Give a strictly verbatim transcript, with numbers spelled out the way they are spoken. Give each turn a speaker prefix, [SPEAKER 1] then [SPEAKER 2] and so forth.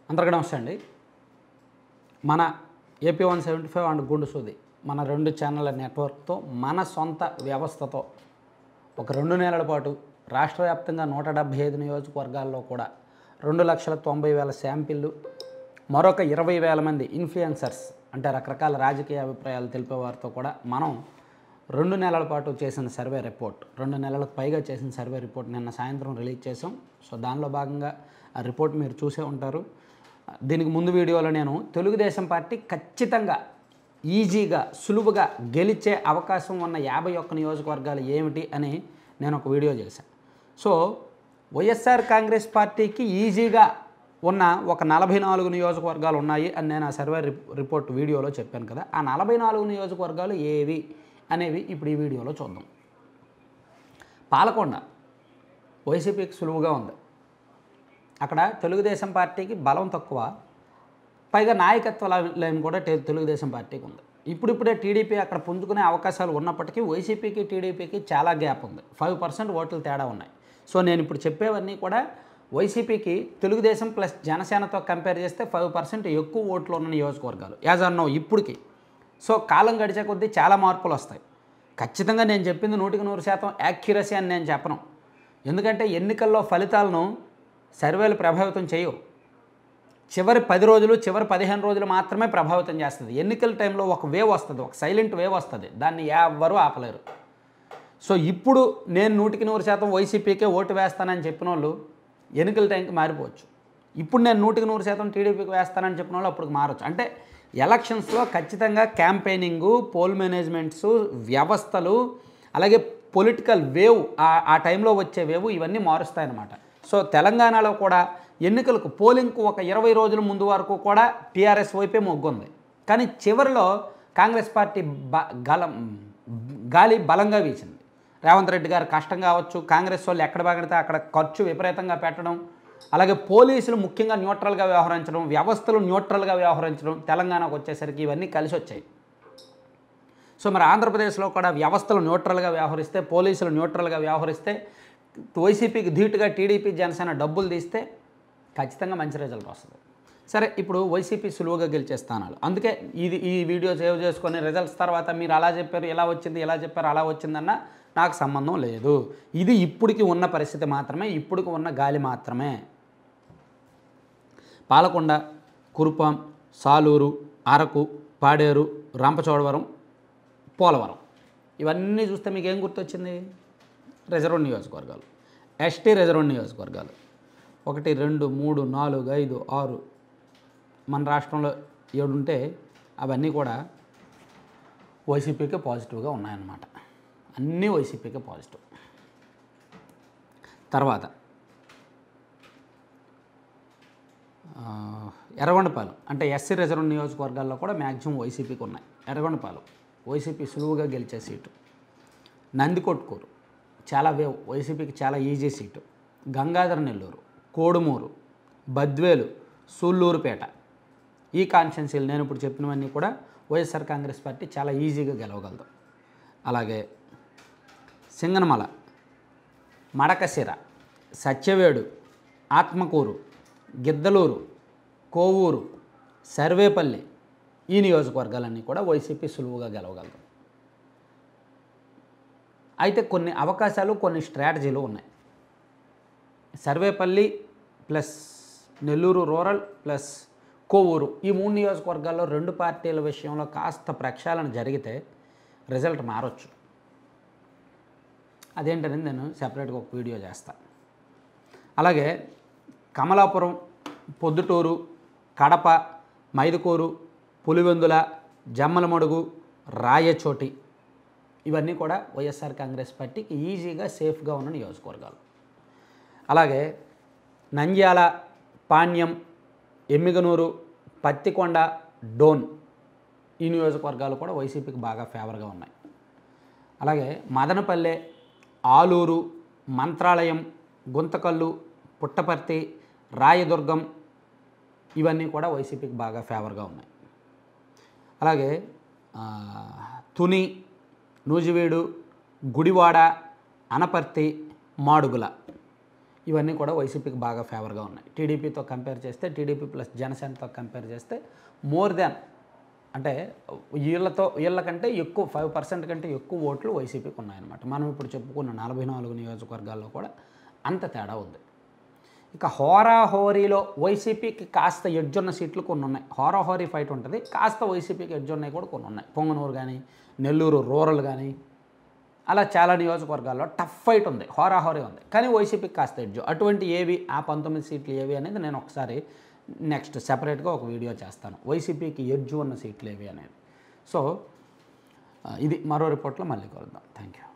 [SPEAKER 1] అందరికీ నమస్తే అండి. మన AP one seventy five and గుండు సూది మన రెండు ఛానళ్ళ నెట్వర్క్తో మన సొంత వ్యవస్థతో ఒక రెండు నెలల పాటు రాష్ట్ర వ్యాప్తంగా నూట డెబ్బై ఐదు నియోజకవర్గాల్లో కూడా రెండు లక్షల తొంభై వేల శాంపిళ్ళు, మరొక ఇరవై వేల మంది ఇన్ఫ్లుయెన్సర్స్ అంటే రకరకాల రాజకీయ అభిప్రాయాలు తెలిపేవారితో కూడా మనం రెండు నెలల పాటు చేసిన సర్వే రిపోర్ట్ రెండు నెలలకు పైగా చేసిన సర్వే రిపోర్ట్ నిన్న సాయంత్రం రిలీజ్ చేసాం. సో దానిలో భాగంగా ఆ రిపోర్ట్ మీరు చూసే ఉంటారు. దీనికి ముందు వీడియోలో నేను తెలుగుదేశం పార్టీ ఖచ్చితంగా ఈజీగా సులువుగా గెలిచే అవకాశం ఉన్న యాభై ఒక్క నియోజకవర్గాలు ఏమిటి అని నేను ఒక వీడియో చేశాను. సో వైఎస్ఆర్ కాంగ్రెస్ పార్టీకి ఈజీగా ఉన్న ఒక నలభై నాలుగు నియోజకవర్గాలు ఉన్నాయి అని నేను ఆ సర్వే రిపోర్ట్ వీడియోలో చెప్పాను కదా. ఆ నలభై నాలుగు నియోజకవర్గాలు ఏవి అనేవి ఇప్పుడు ఈ వీడియోలో చూద్దాం. పాలకొండ వైసీపీకి సులువుగా ఉంది. అక్కడ తెలుగుదేశం పార్టీకి బలం తక్కువ, పైగా నాయకత్వ లైన్ కూడా తెలుగుదేశం పార్టీకి ఉంది. ఇప్పుడిప్పుడే టీడీపీ అక్కడ పుంజుకునే అవకాశాలు ఉన్నప్పటికీ వైసీపీకి టీడీపీకి చాలా గ్యాప్ ఉంది. ఫైవ్ పర్సెంట్ ఓట్లు తేడా ఉన్నాయి. సో నేను ఇప్పుడు చెప్పేవన్నీ కూడా వైసీపీకి తెలుగుదేశం ప్లస్ జనసేనతో కంపేర్ చేస్తే ఫైవ్ పర్సెంట్ ఎక్కువ ఓట్లు ఉన్న నియోజకవర్గాలు యాజ్ అన్నో ఇప్పటికి. సో కాలం గడిచే కొద్దీ చాలా మార్పులు వస్తాయి. ఖచ్చితంగా నేను చెప్పింది నూటికి నూరు శాతం యాక్యురసీ అని నేను చెప్పను. ఎందుకంటే ఎన్నికల్లో ఫలితాలను సర్వేలు ప్రభావితం చేయవు. చివరి పది రోజులు చివరి పదిహేను రోజులు మాత్రమే ప్రభావితం చేస్తుంది. ఎన్నికల టైంలో ఒక వేవ్ వస్తుంది, ఒక సైలెంట్ వేవ్ వస్తుంది, దాన్ని ఎవ్వరూ ఆపలేరు. సో ఇప్పుడు నేను నూటికి నూరు శాతం వైసీపీకే ఓటు వేస్తానని చెప్పిన వాళ్ళు ఎన్నికల టైంకి మారిపోవచ్చు. ఇప్పుడు నేను నూటికి నూరు శాతం టీడీపీకి వేస్తానని చెప్పిన వాళ్ళు అప్పుడు మారచ్చు. అంటే ఎలక్షన్స్లో ఖచ్చితంగా క్యాంపెయినింగు, పోల్ మేనేజ్మెంట్స్, వ్యవస్థలు, అలాగే పొలిటికల్ వేవ్, ఆ టైంలో వచ్చే వేవ్ ఇవన్నీ మారుస్తాయన్నమాట. సో తెలంగాణలో కూడా ఎన్నికలకు పోలింగ్కు ఒక ఇరవై రోజుల ముందు వరకు కూడా టీఆర్ఎస్ వైపే మొగ్గుంది. కానీ చివరిలో కాంగ్రెస్ పార్టీ బ గలం గాలి బలంగా వీచింది. రేవంత్ రెడ్డి గారు కష్టం కావచ్చు, కాంగ్రెస్ వాళ్ళు ఎక్కడ బాగితే అక్కడ ఖర్చు విపరీతంగా పెట్టడం, అలాగే పోలీసులు ముఖ్యంగా న్యూట్రల్గా వ్యవహరించడం, వ్యవస్థలు న్యూట్రల్గా వ్యవహరించడం తెలంగాణకు వచ్చేసరికి ఇవన్నీ కలిసి వచ్చాయి. సో మరి ఆంధ్రప్రదేశ్లో కూడా వ్యవస్థలు న్యూట్రల్గా వ్యవహరిస్తే, పోలీసులు న్యూట్రల్గా వ్యవహరిస్తే, వైసీపీకి ధీటుగా టీడీపీ జనసేన డబ్బులు తీస్తే ఖచ్చితంగా మంచి రిజల్ట్ వస్తుంది. సరే, ఇప్పుడు వైసీపీ సులువుగా గెలిచే స్థానాలు, అందుకే ఇది ఈ వీడియో సేవ్ చేసుకొని రిజల్ట్స్ తర్వాత మీరు అలా చెప్పారు, ఇలా వచ్చింది, ఇలా చెప్పారు, అలా వచ్చిందన్న నాకు సంబంధం లేదు. ఇది ఇప్పటికి ఉన్న పరిస్థితి మాత్రమే, ఇప్పటికి ఉన్న గాలి మాత్రమే. పాలకొండ, కురుపాం, సాలూరు, అరకు, పాడేరు, రంపచోడవరం, పోలవరం ఇవన్నీ చూస్తే మీకు ఏం గుర్తొచ్చింది? రిజర్వ్ నియోజకవర్గాలు, ఎస్టీ రిజర్వ్ నియోజకవర్గాలు. ఒకటి, రెండు, మూడు, నాలుగు, ఐదు, ఆరు, మన రాష్ట్రంలో ఏడు ఉంటే అవన్నీ కూడా వైసీపీకే పాజిటివ్గా ఉన్నాయన్నమాట. అన్నీ వైసీపీకే పాజిటివ్. తర్వాత ఎర్రగొండపాలెం అంటే ఎస్సీ రిజర్వ్ నియోజకవర్గాల్లో కూడా మ్యాక్సిమం వైసీపీకి ఉన్నాయి. ఎర్రగొండపాలెం వైసీపీ సులువుగా గెలిచే సీటు. నందికొట్కూరు చాలా వేవ్, వైసీపీకి చాలా ఈజీ సీటు. గంగాధర నెల్లూరు, కోడుమూరు, బద్వేలు, సూళ్ళూరుపేట ఈ కాన్స్టిట్యున్సీలు నేను ఇప్పుడు చెప్పినవన్నీ కూడా వైఎస్ఆర్ కాంగ్రెస్ పార్టీ చాలా ఈజీగా గెలవగలదు. అలాగే సింగనమల, మడకశిర, సత్యవేడు, ఆత్మకూరు, గిద్దలూరు, కోవూరు, సర్వేపల్లి ఈ నియోజకవర్గాలన్నీ కూడా వైసీపీ సులువుగా గెలవగలదు. అయితే కొన్ని అవకాశాలు, కొన్ని స్ట్రాటజీలు ఉన్నాయి. Sarvepalli plus Nellore rural plus Kovur ఈ మూడు నియోజకవర్గాల్లో రెండు పార్టీల విషయంలో కాస్త ప్రక్షాళన జరిగితే రిజల్ట్ మారొచ్చు. అదేంటనేది నేను సెపరేట్గా ఒక వీడియో చేస్తాను. అలాగే కమలాపురం, పొద్దుటూరు, కడప, మైదుకూరు, పులివెందుల, జమ్మలమడుగు, రాయచోటి ఇవన్నీ కూడా వైఎస్ఆర్ కాంగ్రెస్ పార్టీకి ఈజీగా సేఫ్గా ఉన్న నియోజకవర్గాలు. అలాగే నంద్యాల, పాణ్యం, ఎమ్మిగనూరు, పత్తికొండ, డోన్ ఈ నియోజకవర్గాలు కూడా వైసీపీకి బాగా ఫేవర్గా ఉన్నాయి. అలాగే మదనపల్లె, ఆలూరు, మంత్రాలయం, గుంతకల్లు, పుట్టపర్తి, రాయదుర్గం ఇవన్నీ కూడా వైసీపీకి బాగా ఫేవర్గా ఉన్నాయి. అలాగే తుని, నూజివీడు, గుడివాడ, అనపర్తి, మాడుగుల ఇవన్నీ కూడా వైసీపీకి బాగా ఫేవర్గా ఉన్నాయి. టీడీపీతో కంపేర్ చేస్తే, టీడీపీ ప్లస్ జనసేనతో కంపేర్ చేస్తే మోర్ దాన్ అంటే వీళ్ళతో వీళ్ళకంటే ఎక్కువ ఫైవ్ పర్సెంట్ కంటే ఎక్కువ ఓట్లు వైసీపీకి ఉన్నాయన్నమాట. మనం ఇప్పుడు చెప్పుకున్న నలభై నాలుగు నియోజకవర్గాల్లో కూడా అంత తేడా ఉంది. ఇక హోరాహోరీలో వైసీపీకి కాస్త ఎడ్జున్న సీట్లు కొన్ని ఉన్నాయి. హోరాహోరీ ఫైట్ ఉంటుంది, కాస్త వైసీపీకి ఎడ్జున్నాయి కూడా కొన్ని ఉన్నాయి. పొంగనూరు కానీ, నెల్లూరు రూరల్ కానీ, అలా చాలా నియోజకవర్గాల్లో టఫ్ ఫైట్ ఉంది, హోరాహోరీ ఉంది. కానీ వైసీపీకి కాస్త ఎడ్జు. అటువంటి ఏవి ఆ పంతొమ్మిది సీట్లు ఏవి అనేది నేను ఒకసారి నెక్స్ట్ సెపరేట్గా ఒక వీడియో చేస్తాను, వైసీపీకి ఎడ్జు ఉన్న సీట్లు ఏవి అనేది. సో ఇది మరో రిపోర్ట్లో మళ్ళీ కలుద్దాం. Thank you.